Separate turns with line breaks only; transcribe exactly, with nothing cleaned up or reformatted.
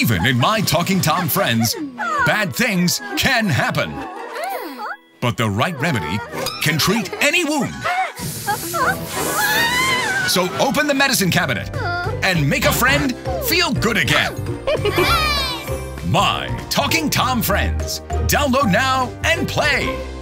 Even in my Talking Tom friends, bad things can happen. But the right remedy can treat any wound. So open the medicine cabinet and make a friend feel good again. My Talking Tom friends. Download now and play.